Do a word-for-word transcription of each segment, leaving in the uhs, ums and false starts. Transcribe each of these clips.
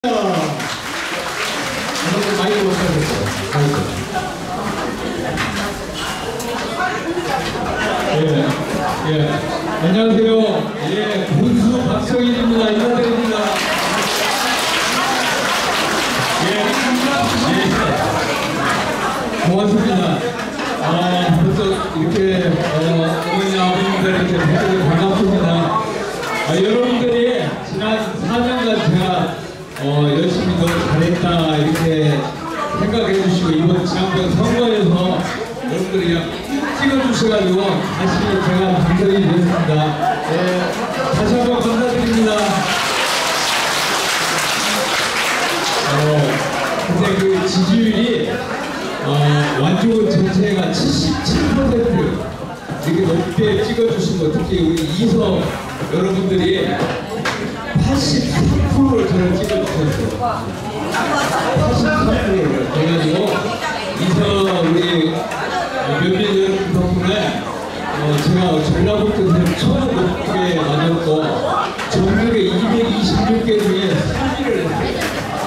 많이 못하겠어요. 예, 예. 안녕하세요. 예, 군수 박성일입니다. 인사드립니다. 예, 예. 고맙습니다. 아, 벌써 이렇게, 어, 어머니, 아버님들 이렇게 뵈서 반갑습니다. 아, 여러분들이 지난 사 년간 제가 어, 열심히 너무 잘했다 이렇게 생각해 주시고 이번 지난번 선거에서 여러분들이 그냥 찍어주셔가지고 다시 제가 당선이 되었습니다. 네, 다시 한번 감사드립니다. 어, 근데 그 지지율이 어, 완주 전체가 칠십칠 퍼센트 이렇게 높게 찍어주신 거, 특히 우리 이서 여러분들이 팔십삼 퍼센트를 저를 찍어주셨어요. 팔십삼 퍼센트를 돼가지고 이서 우리 몇몇 여러분 덕분에 어 제가 전라북도에서 처음 높게 맞았고 전국에 이백이십육 개 중에 삼 위를 했어요.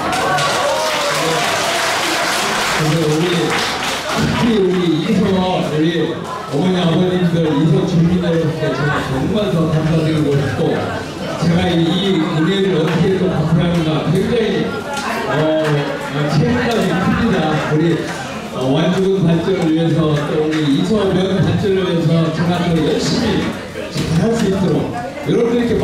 그래서 우리 특히 우리 이서 우리 어머니 아버님들 이서 주민들한테 제가 정말 더 감사드리고 싶고 제가 이 은혜를 어떻게 또 갚아야하는가 굉장히 어, 책임감이 큽니다. 우리 어, 완주군 발전을 위해서 또 우리 이서면 발전을 위해서 제가 더 열심히 잘할 수 있도록 여러분들 이렇게